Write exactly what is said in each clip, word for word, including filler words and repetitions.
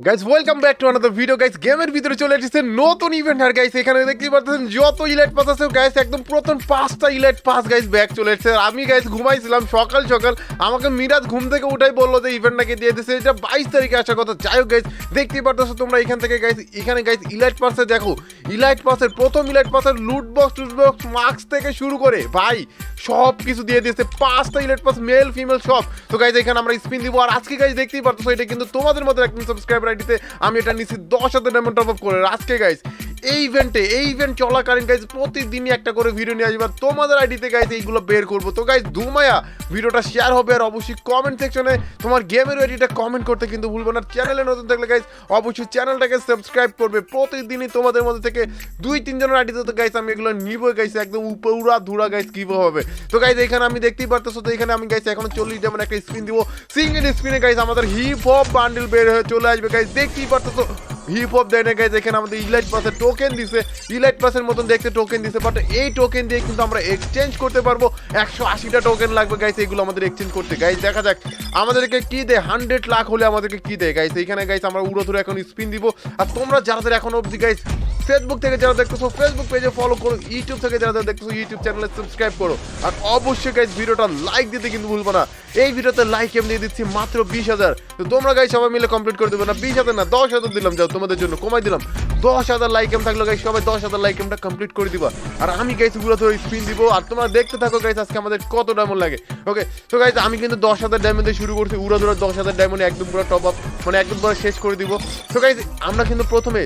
Guys welcome back to another video guys গেমের ভিতরে চলে এসেছে নতুন ইভেন্ট আর গাইস এখানে দেখতেই পাচ্ছেন যত ইলাইট পাস আছে গাইস একদম প্রথম পাঁচটা ইলাইট পাস গাইস ব্যাক চলে এসেছে। আমি গাইস ঘুমাইছিলাম সকাল সকাল, আমাকে মিরাজ ঘুম থেকে উঠাই বললো যে ইভেন্ট নাকি দিয়ে দিচ্ছে, এটা বাইশ তারিখে আসার কথা। যাই হোক গাইস দেখতেই পারতেছো তোমরা এখান থেকে গাইস, এখানে গাইস ইলাইট পাসে দেখো, ইলাইট পাসের প্রথম ইলাইট পাসের লুট বক্স টুট বক্স মাস্ক থেকে শুরু করে ভাই সব কিছু দিয়ে দিয়েছে, পাঁচটা ইলাইট পাস মেল ফিমেল সব। তো গাইস এখানে আমরা স্পিন দিব, আর আজকে গাইস দেখতেই পারতেছো এটা কিন্তু তোমাদের মতো একদম সাবস্ক্রাইবার আইডিতে আমি এটা নিচ্ছি দশ হাজার ডায়মন্ড টপ আপ করে। আজকে গাইস এই ইভেন্টে এই ইভেন্ট চলাকালীন গাইস প্রতিদিনই একটা করে ভিডিও নিয়ে আসবে, তোমাদের আইডিতে গাইস এইগুলো বের করবো। তো গাইস ধুমায়া ভিডিওটা শেয়ার হবে, আর অবশ্যই কমেন্ট সেকশনে তোমার গেমের আইডিটা কমেন্ট করতে কিন্তু ভুলবে না। চ্যানেলে নতুন থাকলে গাইস অবশ্যই চ্যানেলটাকে সাবস্ক্রাইব করবে। প্রতিদিনই তোমাদের মধ্যে থেকে দুই তিনজনের আইডিতে তো গাইস আমি এগুলো নিবো গাইস, একদম উপরা ধুরা গাইস কিভাবে হবে। তো গাইস এখানে আমি দেখতেই পারতেছো, তো এখানে আমি গাইস এখন চল্লিশ যেমন একটা স্পিন দিব, সিঙ্গেল স্পিনে গাইস আমাদের হিপ হপ বান্ডেল বের হয়ে চলে আসবে গাইস। দেখতেই পারতেছো হিপ হপ দেয় না গাইস, এখানে আমাদের ইলাইট পাসের টোকেন দিছে, ইলাইট পাসের মতন দেখতে টোকেন দিছে, বাট এই টোকেন দিয়ে কিন্তু আমরা এক্সচেঞ্জ করতে পারবো। একশো আশিটা টোকেন লাগবে গাইস এগুলো আমাদের এক্সচেঞ্জ করতে। গাইস দেখা যাক আমাদেরকে কি দেয়, হান্ড্রেড লাখ হলে আমাদেরকে কি দেয় গাইস। এইখানে গাইস আমরা উড়ো ধরে এখন স্পিন দিব। আর তোমরা যারা এখন অবধি গাইস ফেসবুক থেকে যারা দেখতেছো ফেসবুক পেজে ফলো করো, ইউটিউব থেকে যারা দেখতেছো ইউটিউব চ্যানেলে সাবস্ক্রাইব করো, আর অবশ্যই গাইস ভিডিওটা লাইক দিতে কিন্তু ভুলবো না। এই ভিডিওতে লাইক আমি দিয়ে দিচ্ছি মাত্র বিশ হাজার। তো তোমরা গাইস সবাই মিলে কমপ্লিট করে দেবো না, বিশ হাজার না দশ হাজার দিলাম, যাও তোমাদের জন্য কমাই দিলাম, দশ হাজার লাইক এম থাকলো গাইস, সবাই দশ হাজার লাইক এমটা কমপ্লিট করে দিবা। আর আমি গাইস পুরো ধরে স্পিন দিব, আর তোমরা দেখতে থাকো গাইস আজকে আমাদের কত ডায়মন্ড লাগে। ওকে তো গাইস আমি কিন্তু দশ হাজার ডায়মন্ড দিয়ে শুরু করছি, উড়া ধরে দশ হাজার ডায়মন্ড একদম পুরো টপ আপ মানে একদম পুরো শেষ করে দিব। তো গাইস আমরা কিন্তু প্রথমে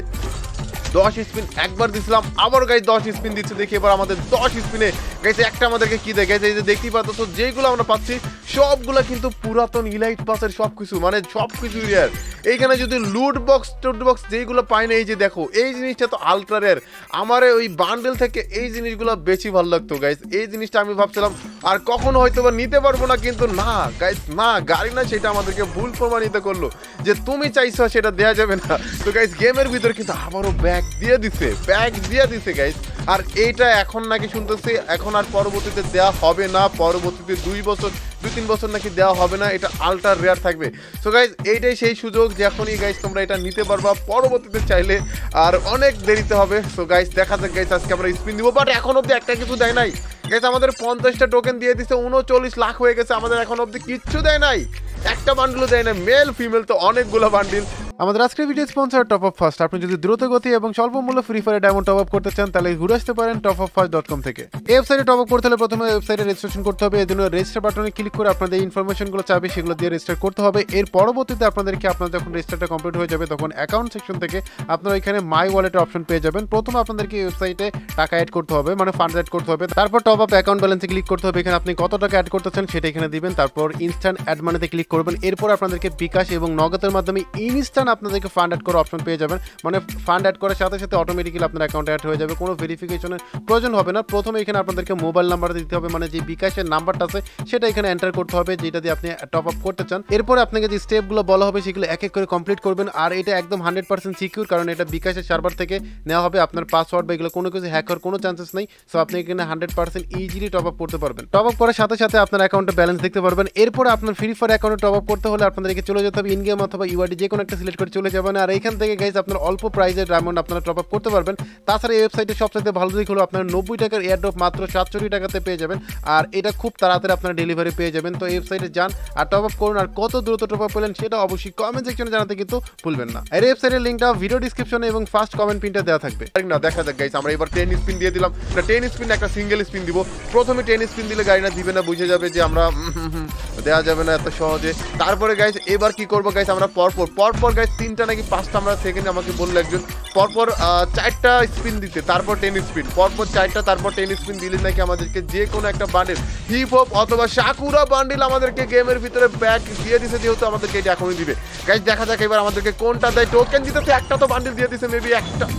দশ স্পিন একবার দিছিলাম, আবার গাইস দশ স্পিন দিচ্ছে, দেখি এবার আমাদের দশ স্পিনে গাইস একটা আমাদেরকে কি দেয় গাইস। এই যে দেখতেই পাচ্ছ যেগুলো আমরা পাচ্ছি সবগুলো কিন্তু পুরাতন ইলাইট পাসের সব কিছু, মানে সব কিছু রেয়ার। এইখানে যদি লুট বক্স টুট বক্স যেইগুলো পাই না, এই যে দেখো এই জিনিসটা তো আলট্রা রেয়ার। আমার ওই বান্ডেল থেকে এই জিনিসগুলো বেশি ভালো লাগতো গাইস, এই জিনিসটা আমি ভাবছিলাম আর কখনো হয়তো বা নিতে পারবো না, কিন্তু না গাইস না গাড়ি না, সেটা আমাদেরকে ভুল প্রমাণিত করলো যে তুমি চাইছো সেটা দেওয়া যাবে না। তো গাইস গেমের ভিতরে কিন্তু আবারও ব্যাগ দিয়ে দিছে, ব্যাগ দিয়ে দিছে গাইস। আর এইটা এখন নাকি শুনতেছি এখন আর পরবর্তীতে দেওয়া হবে না, পরবর্তীতে দুই বছর দুই তিন বছর নাকি দেওয়া হবে না, এটা আলট্রা রেয়ার থাকবে। সো গাইস এইটাই সেই সুযোগ যে এখনই গাইস তোমরা এটা নিতে পারবা, পরবর্তীতে চাইলে আর অনেক দেরিতে হবে। সো গাইস দেখা যাক গাইস আজকে আমরা স্পিন দিব, বাট এখন অব্দি একটা কিছু দেয় নাই গাইস। আমাদের পঞ্চাশটা টোকেন দিয়ে দিচ্ছে, উনচল্লিশ লাখ হয়ে গেছে, আমাদের এখন অব্দি কিচ্ছু দেয় নাই, একটা বান্ডেলও দেয় না, মেল ফিমেল তো অনেকগুলো বান্ডেল। আমাদের আজকের video sponsor top up first. আপনি যদি দ্রুত গতি এবং স্বল্প মূল্য Free Fire diamond top up করতে চান তাহলে ঘুরে আসতে পারেন top up first dot com থেকে। এই ওয়েবসাইটে টপ আপ করতে হলে প্রথমে ওয়েবসাইটে রেজিস্ট্রেশন করতে হবে, এর জন্য রেজিস্টার বাটনে ক্লিক করে আপনাদের ইনফরমেশনগুলো চাবে সেগুলো দিয়ে রেজিস্টার করতে হবে। এর পরবর্তীতে আপনাদেরকে আপনার যখন রেজিস্টারটা কমপ্লিট হয়ে যাবে তখন অ্যাকাউন্ট সেকশন থেকে আপনারা এখানে মাই ওয়ালেটের অপশন পেয়ে যাবেন। প্রথমে আপনাদেরকে ওয়েবসাইটে টাকা অ্যাড করতে হবে, মানে ফান্ড অ্যাড করতে হবে, তারপর টপ আপ অ্যাকাউন্ট ব্যালেন্সে ক্লিক করতে হবে, এখানে আপনি কত টাকা অ্যাড করতে চান সেটা এখানে দিবেন, তারপর ইনস্ট্যান্ট অ্যাড মানিতে ক্লিক করবেন। এরপর আপনাদেরকে বিকাশ এবং নগদের মাধ্যমে ইনস্ট্যান্ট আপনাদেরকে ফান্ড অ্যাড করার অপশন পেয়ে যাবেন, মানে ফান্ড অ্যাড করার সাথে সাথে অটোমেটিক্যালি আপনার অ্যাকাউন্টে অ্যাড হয়ে যাবে, কোনো ভেরিফিকেশনের প্রয়োজন হবে না। প্রথমে এখানে আপনাদেরকে মোবাইল নাম্বার দিতে হবে, মানে যে বিকাশের নাম্বারটা আছে সেটা এখানে এন্টার করতে হবে যেটা দিয়ে আপনি টপ আপ করতে চান। এরপরে আপনাকে যে স্টেপগুলো বলা হবে সেগুলো এক এক করে কমপ্লিট করবেন, আর এটা একদম হান্ড্রেড পার্সেন্ট সিকিউর, কারণ এটা বিকাশের সার্ভার থেকে নেওয়া হবে, আপনার পাসওয়ার্ড বা এগুলো কোনো কিছু হ্যাক হওয়ার কোনো চান্সেস নেই। সো আপনি এখানে hundred percent easily top up করতে পারবেন। টপ আপ করার সাথে সাথে আপনার অ্যাকাউন্টে ব্যালেন্স দেখতে পারবেন। এরপরে আপনার ফ্রি ফায়ার অ্যাকাউন্টে টপ আপ করতে হলে আপনাদেরকে চলে যেতে হবে ইন গেম অথবা ইউআইডি, যে কোনো একটা সিলেক্ট করে চলে যাবেন, আর এখান থেকে গাইস আপনার অল্প প্রাইজের ডায়মন্ড আপনারা টপ আপ করতে পারবেন। তাছাড়া এই ওয়েবসাইটে সবচেয়ে ভালো দিক হলো আপনার নব্বই টাকার এয়ারড্রপ মাত্র সাতষট্টি টাকাতে পেয়ে যাবেন, আর এটা খুব তাড়াতাড়ি আপনারা ডেলিভারি পেয়ে যাবেন। তো এই ওয়েবসাইটে যান আর টপ আপ করুন, আর কত দ্রুত টপ আপ পেলেন সেটা অবশ্যই কমেন্ট সেকশনে জানাতে কিন্তু ভুলবেন না। এই ওয়েবসাইটের লিঙ্কটা ভিডিও ডিসক্রিপশনে এবং ফার্স্ট কমেন্ট পিনটা দেওয়া থাকবে। না দেখা যাক গাইস, আমরা এবার টেন স্পিন দিয়ে দিলাম, না টেন স্পিন একটা সিঙ্গেল স্পিন দিব। প্রথমে টেন স্পিন দিলে গাড়ি না দিবে না, বুঝে যাবে যে আমরা দেওয়া যাবে না এত সহজে। তারপরে গাইস এবার কি করবো গাইস, আমরা পরপর পরপর গাইস তিনটা নাকি পাঁচটা আমরা সেকেন্ডে আমাকে বললো একজন, পরপর চারটা স্পিন দিতে, তারপর টেন স্পিন, পরপর চারটা, তারপর টেন স্পিন দিলে নাকি আমাদেরকে যে কোনো একটা বান্ডেল হিপ হপ অথবা সাকুরা বান্ডেল আমাদেরকে গেমের ভিতরে ব্যাক দিয়ে দিছে, যেহেতু আমাদেরকে এটা এখনই দিবে। গাইস দেখা যাক এবার আমাদেরকে কোনটা দেয়। টোকেন দিতেছে, একটা তো বান্ডেল দিয়ে দিছে, মেবি একটা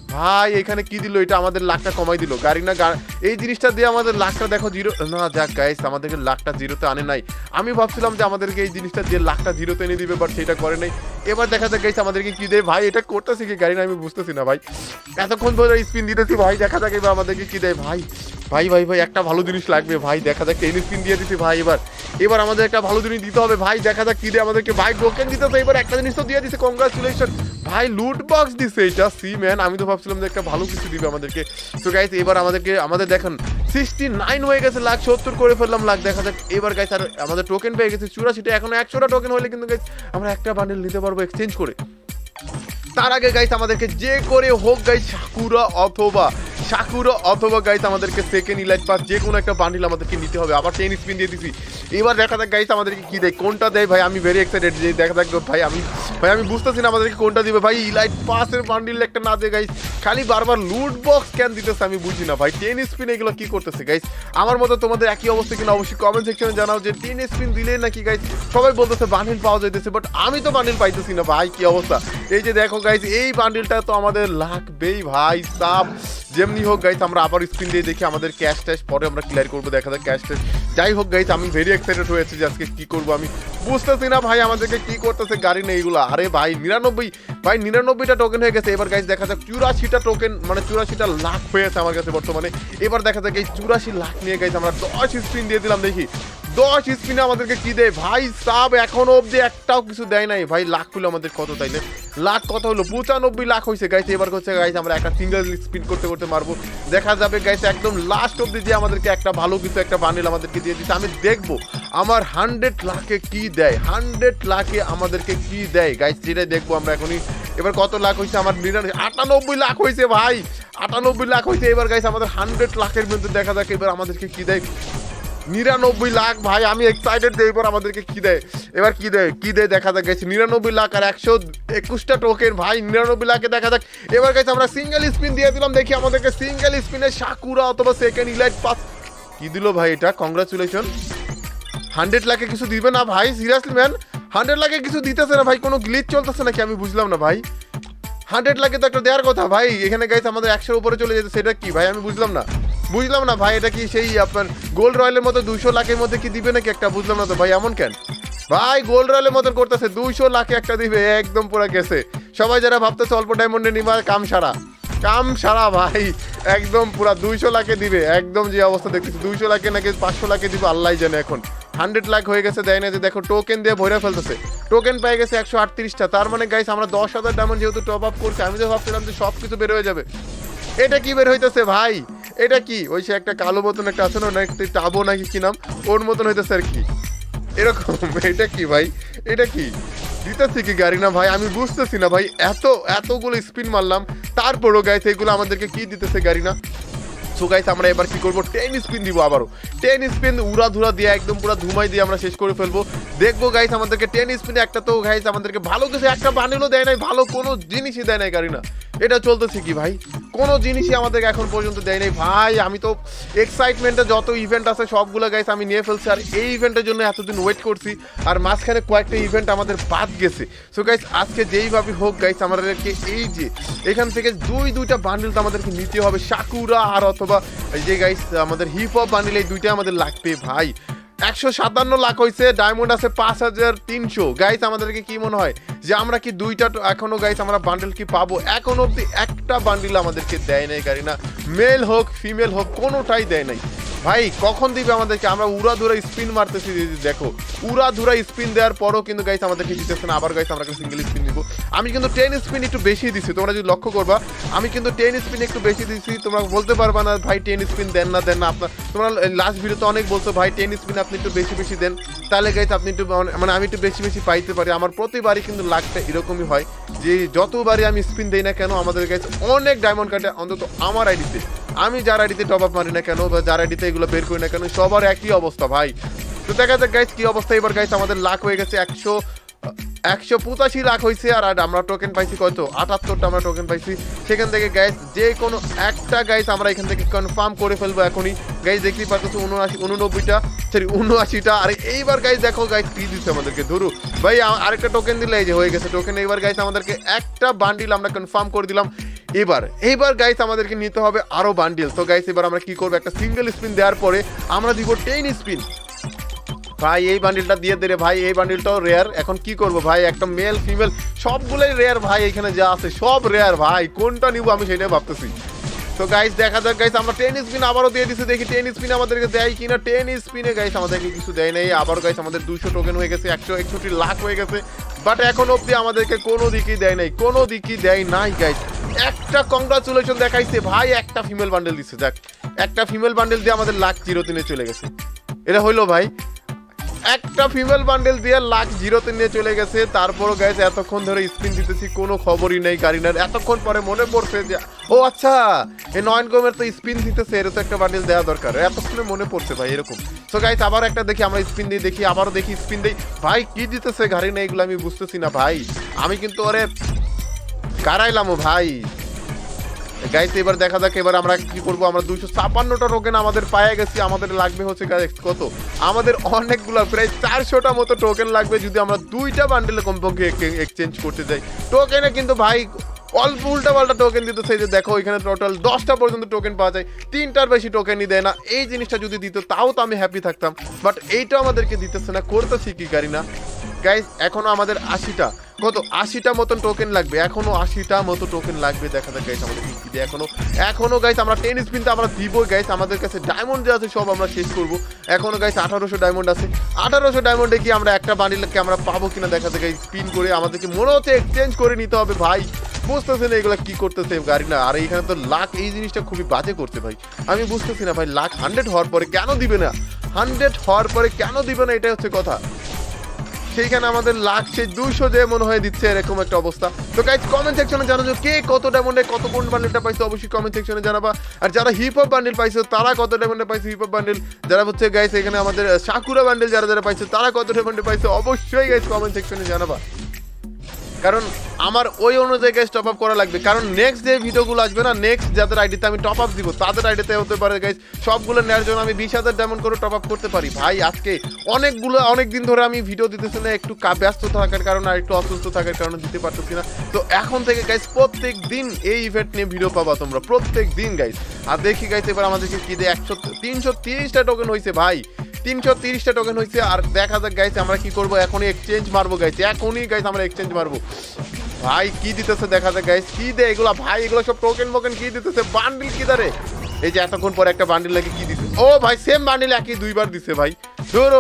ভাই এখানে কি দিল, এটা আমাদের লাখটা কমাই দিল গাড়ি না। এই জিনিসটা দিয়ে আমাদের লাখটা দেখো জিরো না, যাক গাইস আমাদেরকে লাখটা জিরোতে আনে নাই। আমি ভাবছিলাম যে আমাদেরকে এই জিনিসটা দিয়ে লাখটা জিরোতে এনে দিবে, বাট সেটা করে নাই। এবার দেখা যাক গাইস আমাদেরকে কি দেয়। ভাই এটা করতেছে কি গাড়ি না, আমি বুঝতেছি না ভাই, এতক্ষণ ধরে স্পিন দিতেছি ভাই, দেখা যাক এবার আমাদেরকে কি দেয়। ভাই ভাই ভাই ভাই একটা ভালো জিনিস লাগবে ভাই, দেখা যাক টেন স্পিন দিয়ে দিচ্ছি ভাই। এবার এবার আমাদের একটা ভালো জিনিস দিতে হবে ভাই, দেখা যাক কি দেয় আমাদেরকে। ভাই টোকেন দিতে হবে, এবার একটা জিনিস তো দিয়ে দিচ্ছে, কংগ্রাচুলেশন ভাই, লুট বক্স দিছে এটা সি ম্যান। আমি তো ভাবছিলাম যে একটা ভালো কিছু দিবে আমাদেরকে। সো গাইস এবার আমাদেরকে আমাদের দেখেন সিক্সটি নাইন হয়ে গেছে, লাখ সত্তর করে ফেললাম লাখ, দেখা যাক এবার গাইস। আর আমাদের টোকেন পেয়ে গেছে চুরাশিটা, এখন একশোটা টোকেন হলে কিন্তু গাইস আমরা একটা বান্ডেল নিতে পারবো এক্সচেঞ্জ করে। তার আগে গাইস আমাদেরকে যে করে হোক গাইস সাকুরা অথবা সাকুরা অথবা গাইস আমাদেরকে সেকেন্ড ইলাইট পাস যে কোনো একটা বান্ডিল আমাদেরকে নিতে হবে। আবার টেন স্পিন দিয়ে দিছি, এবার দেখা যাক গাইস আমাদেরকে কি দেয়, কোনটা দেয় ভাই। আমি ভেরি এক্সাইটেড যে দেখা যাক ভাই। আমি ভাই আমি বুঝতেছি না আমাদেরকে কোনটা দিবে ভাই। ইলাইট পাসের বান্ডিল একটা না দেয় গাইস, খালি বারবার লুট বক্স ক্যান দিতেছে, আমি বুঝি না ভাই। টেন স্পিন এগুলো কি করতেছে গাইস? আমার মতো তোমাদের একই অবস্থা কিনা অবশ্যই কমেন্ট সেকশনে জানাও যে টেন স্পিন দিলে নাকি গাইস সবাই বলতেছে বান্ডিল পাওয়া যাইতেছে, বাট আমি তো বান্ডিল পাইতেছি না ভাই, কি অবস্থা। এই যে দেখো গাইস এই বান্ডিলটা তো আমাদের লাগবেই ভাই সাব, যেমনি হোক গাইস আমরা আবার স্ক্রিন দিয়ে দেখি আমাদের ক্যাশ ট্যাশ পরে আমরা ক্লিয়ার করবো, দেখা যাক ক্যাশ ট্যাশ। যাই হোক গাইস আমি ভেরি এক্সাইটেড হয়েছি যে আজকে কি করবো, আমি বুঝতেছি না ভাই আমাদেরকে কি করতেছে গাড়ি নেই এগুলো। আরে ভাই নিরানব্বই ভাই নিরানব্বইটা টোকেন হয়ে গেছে। এবার গাইস দেখা যাক চুরাশিটা টোকেন মানে চুরাশিটা লাখ হয়েছে আমার কাছে বর্তমানে। এবার দেখা যাক এই চুরাশি লাখ নিয়ে গাইস আমরা দশ স্পিন দিয়ে দিলাম, দেখি দশ স্পিনে আমাদেরকে কি দেয় ভাই সাব। এখনো অব্দি একটাও কিছু দেয় নাই ভাই। লাখ হলো আমাদের কত তাইলে, লাখ কত হলো, পঁচানব্বই লাখ হয়েছে গাইস। এবার হচ্ছে গাইস আমরা একটা সিঙ্গেল স্পিন করতে করতে মারবো, দেখা যাবে গাইস একদম লাস্ট অব্দি যে আমাদেরকে একটা ভালো কিছু একটা বান্ডিল আমাদেরকে দিয়ে দিচ্ছে। আমি দেখবো আমার হান্ড্রেড লাখে কি দেয়, হান্ড্রেড লাখে আমাদেরকে কি দেয় গাইস, যেটাই দেখবো আমরা এখনই। এবার কত লাখ হয়েছে আমার, আটানব্বই লাখ হয়েছে ভাই, আটানব্বই লাখ হয়েছে। এবার গাইস আমাদের হান্ড্রেড লাখের মধ্যে দেখা যাক এবার আমাদেরকে কি দেয়। নিরানব্বই লাখ ভাই, আমি এক্সাইটেড দেয় এবার আমাদেরকে কি দেয়, এবার কি দেয় কি দেয় দেখা যাক গেছে। নিরানব্বই লাখ আর একশো একুশটা টোকেন ভাই, নিরানব্বই লাখে দেখা যাক। এবার গেছে আমরা সিঙ্গেল স্পিন দিয়ে দিলাম, দেখি আমাদেরকে সিঙ্গেল স্পিনে সাকুরা অথবা সেকেন্ড ইলাইট পাস কি দিল ভাই। এটা কংগ্রাচুলেশন। হান্ড্রেড লাখে কিছু দিবে না ভাই, সিরিয়াসলি ম্যান হান্ড্রেড লাখে কিছু দিতেছে না ভাই, কোনো গ্লিচ চলতেছে নাকি আমি বুঝলাম না ভাই। হান্ড্রেড লাখে তো একটা দেওয়ার কথা ভাই, এখানে গাইছে আমাদের একশোর উপরে চলে যেতে, সেটা কি ভাই আমি বুঝলাম না বুঝলাম না ভাই। এটা কি সেই আপনার গোল্ড রয়্যালের মতো দুইশো লাখের মধ্যে কি দিবে নাকি একটা, বুঝলাম না তো ভাই এমন কেন ভাই। গোল্ড রয়্যালের মতো করতেছে, দুইশো লাখে একটা দিবে, একদম পুরো গেছে। সবাই যারা ভাবতেছে অল্প ডায়মন্ডে নিবা কাম সারা, কাম সারা ভাই, একদম পুরা দুইশো লাখে দিবে। একদম যে অবস্থা দেখতেছি দুইশো লাখে নাকি পাঁচশো লাখে দিবে আল্লাহ জানে। এখন হান্ড্রেড লাখ হয়ে গেছে, দেয় না যে দেখো টোকেন দিয়ে ভরে ফেলতেছে। টোকেন পেয়ে গেছে একশো আটত্রিশটা, তার মানে গাইস আমরা দশ হাজার ডায়মন্ড যেহেতু টপ আপ করছি, আমি তো ভাবছিলাম যে সব কিছু বের হয়ে যাবে। এটা কি বের হইতেছে ভাই, এটা কি ওই সে একটা কালো মতন একটা আছে না টাবো নাকি কি নাম, ওর মতন হইতেছে আর কি এরকম। এটা কি ভাই, এটা কি দিতেছি কি গাড়ি না ভাই, আমি বুঝতেছি না ভাই। এত এতগুলো স্পিন মারলাম তারপরও গাইস এগুলো আমাদেরকে কি দিতেছে গাড়ি না। সো গাইস আমরা এবার কি করবো, টেন স্পিন দিব আবারও, টেন স্পিন উড়া ধুরা দিয়ে একদম পুরো ধুমাই দিয়ে আমরা শেষ করে ফেলবো। দেখবো গাইস আমাদেরকে টেন স্পিনে একটা তো গাইস আমাদেরকে ভালো কিছু একটা বানিয়েও দেয় নাই, ভালো কোনো জিনিসই দেয় নাই গাড়ি না। এটা চলতেছে কি ভাই, কোনো জিনিসই আমাদেরকে এখন পর্যন্ত দেয় নাই ভাই। আমি তো এক্সাইটমেন্টে যত ইভেন্ট আছে সবগুলো গাইস আমি নিয়ে ফেলছি, আর এই ইভেন্টের জন্য এতদিন ওয়েট করছি, আর মাঝখানে কয়েকটা ইভেন্ট আমাদের বাদ গেছে। সো গাইস আজকে যেইভাবে হোক গাইস আমাদেরকে এই যে এখান থেকে দুই দুইটা বান্ডিল তো আমাদেরকে নিতে হবে, সাকুরা আর অথবা এই যে গাইস আমাদের হিপ হপ বান্ডিল, এই দুইটা আমাদের লাগবে ভাই। একশো সাতান্ন লাখ হয়েছে, ডায়মন্ড আছে পাঁচ হাজার তিনশো গাইস। আমাদেরকে কি মনে হয় যে আমরা কি দুইটা এখনো গাইস আমরা বান্ডেল কি পাবো? এখন অব্দি একটা বান্ডিল আমাদেরকে দেয় নাই গাড়ি না, মেল হোক ফিমেল হোক কোনোটাই দেয় নাই ভাই। কখন দিবে আমাদেরকে? আমরা উড়া ধুরা স্পিন মারতেছি, দেখো উড়া ধুরা স্পিন দেওয়ার পরও কিন্তু গাইস আমাদেরকে দিতেছে না। আবার গাইস আমরা সিঙ্গেল স্পিন দিব। আমি কিন্তু টেন স্পিন একটু বেশি দিছি, তোমরা যদি লক্ষ্য করবা আমি কিন্তু টেন স্পিন একটু বেশি দিছি। তোমরা বলতে পারবা না ভাই টেন স্পিন দেন না দেন না, আপনার তোমরা লাস্ট ভিডিওতে অনেক বলছো ভাই টেন স্পিন আপনি একটু বেশি বেশি দেন, তাহলে গাইস আপনি একটু মানে আমি একটু বেশি বেশি পাইতে পারি। আমার প্রতিবারই কিন্তু লাখটা এরকমই হয় যে যতবারই আমি স্পিন দেই না কেন আমাদের গাইস অনেক ডায়মন্ড কাটে, অন্তত আমার আইডিতে, আমি যার আইডিতে টপ আপ মারি না কেন বা যার আইডিতে এগুলো বের করি না কেন সবার একই অবস্থা ভাই। তো দেখা যাক গাইস কি অবস্থা। এবার গাইস আমাদের লাখ হয়ে গেছে একশো একশো পঁচাশি লাখ হয়েছে, আর আমরা টোকেন পাইছি কত আটাত্তরটা আমরা টোকেন পাইছি। সেখান থেকে গাইস যে কোনো একটা গাইস আমরা এখান থেকে কনফার্ম করে ফেলবো এখনই। গাইস দেখতেই পাচ্ছ উনআশি উননব্বইটা সরি উনআশিটা। আর এইবার গাইস দেখো গাইস কি দিচ্ছে আমাদেরকে, ধরু ভাই আরেকটা টোকেন দিলে এই যে হয়ে গেছে টোকেন। এইবার গাইস আমাদেরকে একটা বান্ডিল আমরা কনফার্ম করে দিলাম। এবার এইবার গাইস আমাদেরকে নিতে হবে আরো বান্ডিল। তো গাইস এবার আমরা কি করবো, একটা সিঙ্গেল স্পিন দেওয়ার পরে আমরা দিব টেন স্পিন। ভাই এই বান্ডিলটা দিয়ে দে রে ভাই, এই বান্ডিলটাও রেয়ার। এখন কি করব ভাই, একটা মেল ফিমেল সবগুলোই রেয়ার ভাই, এখানে যা আছে সব রেয়ার ভাই, কোনটা নিব আমি সেটাই ভাবতেছি। তো গাইস দেখা যাক গাইস, আমরা টেন স্পিন আবারও দিয়ে দিচ্ছি, দেখি টেন স্পিন আমাদেরকে দেয় কিনা। টেন স্পিনে গাইস আমাদেরকে কিছু দেয় নাই। আবার গাইস আমাদের দুইশো টোকেন হয়ে গেছে, একশো একষট্টি লাখ হয়ে গেছে, বাট এখন অবধি আমাদেরকে কোনো দিকই দেয় নাই, কোনো দিকই দেয় নাই গাইস। একটা কংগ্রাচুলেশন দেখাইছে ভাই, একটা ফিমেল বান্ডেল দিচ্ছে। যাক একটা ফিমেল বান্ডেল দিয়ে আমাদের লাখ জিরো তিনে চলে গেছে। এটা হইলো ভাই, একটা ফিমেল বান্ডেল দিয়ে লাখ জিরোতে নিয়ে চলে গেছে। তারপরও গাইস এতক্ষণ ধরে স্পিন দিতেছি, কোনো খবরই নেই গারিনার। এতক্ষণ পরে মনে পড়ছে যে ও আচ্ছা এই নয়নগমের তো স্পিন দিতেছে, এর তো একটা বান্ডেল দেওয়া দরকার, এতক্ষণে মনে পড়ছে ভাই এরকম। তো গাইস আবার একটা দেখি, আমরা স্পিন দিই, দেখি আবারও দেখি স্পিন দিই। ভাই কি দিতেছে গারিনা, এগুলো আমি বুঝতেছি না ভাই, আমি কিন্তু ওরে কারাইলামও ভাই। গাইস এবার দেখা যাক এবার আমরা কি করবো, আমরা দুইশো ছাপ্পান্নটা টোকেন আমাদের পায়ে গেছি। আমাদের লাগবে হচ্ছে গাইস কত, আমাদের অনেকগুলো প্রায় চারশোটা মতো টোকেন লাগবে যদি আমরা দুইটা বান্ডেলে কমপক্ষে এক্সচেঞ্জ করতে যাই। টোকেনে কিন্তু ভাই অল্প উল্টা পাল্টা টোকেন দিতেছে, যে দেখো এখানে টোটাল দশটা পর্যন্ত টোকেন পাওয়া যায়, তিনটার বেশি টোকেনই দেয় না। এই জিনিসটা যদি দিত তাও তো আমি হ্যাপি থাকতাম, বাট এইটা আমাদেরকে দিতেছে না, করতেছি কি গাড়ি না। গাইস এখনো আমাদের আশিটা কত আশিটা মতন টোকেন লাগবে, এখনো আশিটা মতো টোকেন লাগবে। দেখা যাক গাইস আমাদের কি দিয়ে এখনো এখনো গাইস আমরা টেন স্পিনটা আমরা দিব গাইস। আমাদের কাছে ডায়মন্ড যে আছে সব আমরা শেষ করবো। এখনো গাইস আঠারোশো ডায়মন্ড আছে, আঠারোশো ডায়মন্ডে কি আমরা একটা বান্ডিলকে আমরা পাবো কিনা দেখা যাক গাইস। স্পিন করে আমাদেরকে মনে হচ্ছে এক্সচেঞ্জ করে নিতে হবে ভাই, বুঝতেছে না এগুলো কি করতেছে গাড়ি না। আর এইখানে তো লাখ, এই জিনিসটা খুবই বাজে করছে ভাই, আমি বুঝতেছি না ভাই লাখ হান্ড্রেড হওয়ার পরে কেন দিবে না, হান্ড্রেড হওয়ার পরে কেন দিবে না, এটাই হচ্ছে কথা। সেইখানে আমাদের লাখ সেই দুইশো যে মনে হয় দিচ্ছে, এরকম একটা অবস্থা। তো গাইস কমেন্ট সেকশনে জানাજો কে কত ডায়মন্ডে কত কোন বান্ডেলটা পাইছে, অবশ্যই কমেন্ট সেকশনে জানাবা। আর যারা হিপ হপ বান্ডেল পাইছে তারা কত ডায়মন্ডে পাইছে হিপ হপ বান্ডেল, যারা হচ্ছে গাইস এখানে আমাদের সাকুরা বান্ডেল যারা যারা পাইছে তারা কত ডায়মন্ডে পাইছে, অবশ্যই গাইস কমেন্ট সেকশনে জানাবা। কারণ আমার ওই অনুযায়ী গাইস টপ আপ করা লাগবে, কারণ নেক্সট যে ভিডিওগুলো আসবে না, নেক্সট যাদের আইডিতে আমি টপ আপ দিব তাদের আইডিতে হতে পারে গাইস সবগুলো নেওয়ার জন্য আমি বিশ হাজার ডায়মন্ড করে টপ আপ করতে পারি। ভাই আজকে অনেকগুলো অনেক দিন ধরে আমি ভিডিও দিতেছি না, একটু ব্যস্ত থাকার কারণে আর একটু অসুস্থ থাকার কারণে দিতে পারতেছি না। তো এখন থেকে গাইস প্রত্যেক দিন এই ইভেন্ট নিয়ে ভিডিও পাবা তোমরা, প্রত্যেক দিন গাইস। আর দেখি গাইস এবার আমাদেরকে কি দেয়, একশো তিনশো তিরিশটা টোকেন হয়েছে ভাই, তিনশো তিরিশটা টোকেন হয়েছে। আর দেখা যাক গাইস আমরা কি করবো, এখনই এক্সচেঞ্জ মারবো গাইস, এখনই গাইস আমরা এক্সচেঞ্জ মারবো। ভাই কি দিতেছে দেখা যাক গাইস, কি দেয় এগুলা ভাই, এগুলো সব টোকেন মোকেন কি দিতেছে, বান্ডিল কি দাঁড়ে। এই যে এতক্ষণ পরে একটা বান্ডিল লাগে কি দিছে, ও ভাই সেম বান্ডিল একই দুইবার দিছে ভাই। ধরো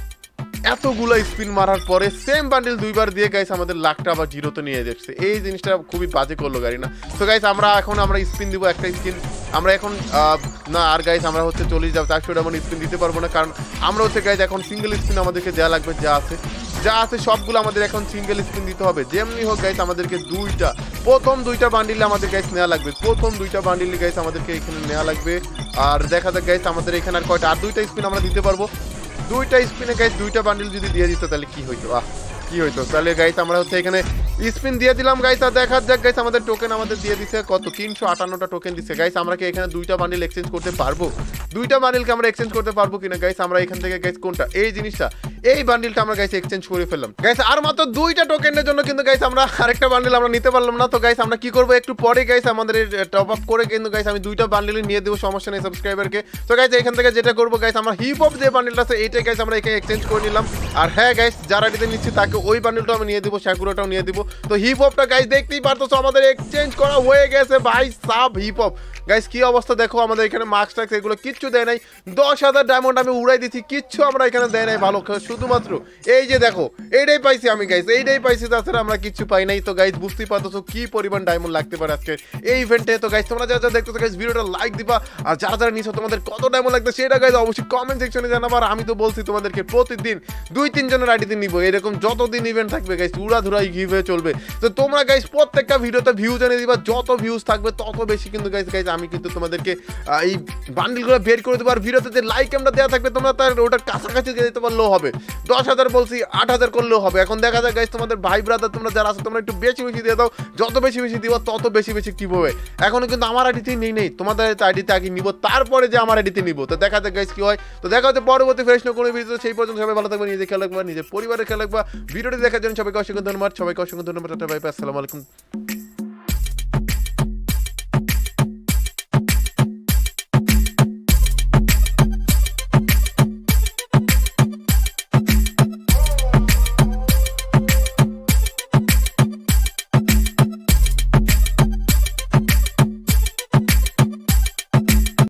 এতগুলো স্পিন মারার পরে সেম বান্ডিল দুইবার দিয়ে গাইস আমাদের লাখটা আবার জিরোতে নিয়ে যাচ্ছে, এই জিনিসটা খুবই বাজে করলো গাড়ি না। তো গাইস আমরা এখন আমরা স্পিন দিব একটা স্পিন, আমরা এখন না আর গাইস আমরা হচ্ছে চল্লিশ যাবো, চারশো ডায়মন্ড স্পিন দিতে পারবো না, কারণ আমরা হচ্ছে গাইস এখন সিঙ্গেল স্পিন আমাদেরকে দেওয়া লাগবে, যা আছে যা আছে সবগুলো আমাদের এখন সিঙ্গেল স্পিন দিতে হবে। যেমনি হোক গাইস আমাদেরকে দুইটা প্রথম দুইটা বান্ডিলে আমাদের গাইস নেওয়া লাগবে, প্রথম দুইটা বান্ডিলে গাইস আমাদেরকে এখানে নেওয়া লাগবে। আর দেখা যাক গাইস আমাদের এখানে আর কয়টা, আর দুইটা স্পিন আমরা দিতে পারবো, দুইটা স্পিনে গাইস দুইটা বান্ডিল যদি দিয়ে দিত তাহলে কি হইতো, আহ কি হইতো। তাহলে গাইস আমরা হচ্ছে এখানে স্পিন দিয়ে দিলাম গাইস। আর দেখা যাক গাইস আমাদের টোকেন আমাদের দিয়ে দিছে কত, তিনশো আটান্নটা টোকেন দিচ্ছে গাইস। আমরা কি এখানে দুইটা বান্ডিল এক্সচেঞ্জ করতে পারবো, দুইটা বান্ডিলকে আমরা এক্সচেঞ্জ করতে পারবো কিনা গাইস। আমরা এখান থেকে গাইস কোনটা, এই জিনিসটা এই বান্ডিলটা আমরা গাইস এক্সচেঞ্জ করে ফেললাম গাইস। আর মাত্র দুইটা টোকেনের জন্য কিন্তু গাইস আমরা আরেকটা বান্ডিল আমরা নিতে পারলাম না। তো গাইস আমরা কি করবো, একটু পরে গাইস আমাদের টপ আপ করে কিন্তু গাইস আমি দুইটা বান্ডিল নিয়ে দেবো, সমস্যা নেই সাবস্ক্রাইবারকে। তো গাইস এখান থেকে যেটা করবো গাইস, আমরা হিপ হপ যে বান্ডিলটা আছে এইটাই গাইস আমরা এখানে এক্সচেঞ্জ করে নিলাম। আর হ্যাঁ গাইস যারা দিতে নিচ্ছি তাকে ওই বান্ডিলটাও আমি নিয়ে দেবো, সাকুরাটাও নিয়ে দিব। তো হিপ হপটা গাইস দেখতেই পারতেছো আমাদের এক্সচেঞ্জ করা হয়ে গেছে ভাই সাব হিপ হপ। গাইস কি অবস্থা দেখো, আমাদের এখানে মার্কস টাক্স এগুলো কিচ্ছু দেয় নাই, দশ হাজার ডায়মন্ড আমি উড়াই দিচ্ছি, কিচ্ছু আমরা এখানে দেয় নাই ভালো, শুধুমাত্র এই যে দেখো এইটাই পাইছি আমি গাইস, এইটাই পাইছি, তাছাড়া আমরা কিচ্ছু পাই নাই। তো গাইস বুঝতেই পারতেছো কি পরিমাণ ডায়মন্ড লাগতে পারে আজকে এই ইভেন্টে। তো গাইস তোমরা যারা যারা দেখতেছো গাইস ভিডিওটা লাইক দিবা, আর যারা যারা নিছো তোমাদের কত ডায়মন্ড লাগবে সেটা গাইস অবশ্যই কমেন্ট সেকশনে জানাবা। আর আমি তো বলছি তোমাদেরকে প্রতিদিন দুই তিন জনের আইডিতে নিব, এরকম যতদিন ইভেন্ট থাকবে গাইস উড়া ধুরাই গিভে চলবে। তো তোমরা গাইস প্রত্যেকটা ভিডিওতে ভিউজ এনে দিবা, যত ভিউজ থাকবে তত বেশি কিন্তু গাইস গাইস আমি কিন্তু তোমাদেরকে এই বান্ডিলগুলো বের করে দেবো। আর ভিডিওতে যে লাইক আমরা দেওয়া থাকবে তোমরা তার ওটার কাছাকাছি দিয়ে দিতে পারলেও হবে, দশ হাজার বলছি আট হাজার করলেও হবে। এখন দেখা যায় গাইস তোমাদের ভাই ব্রাদার তোমরা যারা আছে তোমরা একটু বেশি বেশি দিয়ে দাও, যত বেশি বেশি দিবা তত বেশি বেশি কি হবে। এখনো কিন্তু আমার আইডিতেই নেই নেই তোমাদের আইডিতে আগে নিব, তারপরে যে আমার আইডিতে নিব। তো দেখা যাক গাইস কি হয়। তো দেখা হচ্ছে পরবর্তী ফ্রেশ কোনো ভিডিও, সেই পর্যন্ত সবাই ভালো থাকবে, নিজে খেয়াল রাখবা, নিজের পরিবারের খেয়াল রাখবা। ভিডিওটি দেখার জন্য সবাইকে অসংখ্য ধন্যবাদ, সবাইকে অসংখ্য ধন্যবাদ, বাই বাই, আসসালামু আলাইকুম।